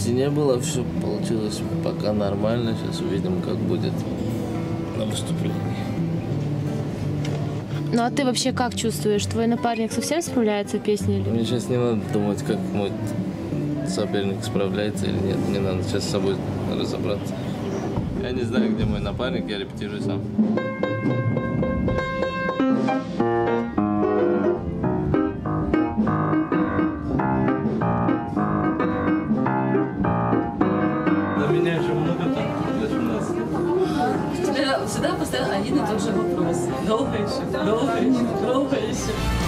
сложностей не было, все получилось пока нормально. Сейчас увидим, как будет на выступлении. Ну а ты вообще как чувствуешь? Твой напарник совсем справляется в песне? Или... Мне сейчас не надо думать, как мой соперник справляется или нет. Мне надо сейчас с собой разобраться. Я не знаю, где мой напарник, я репетирую сам. На меня еще много там, для 17 лет. Всегда постоянно один и тот же вопрос. Долго еще, долго еще, долго еще.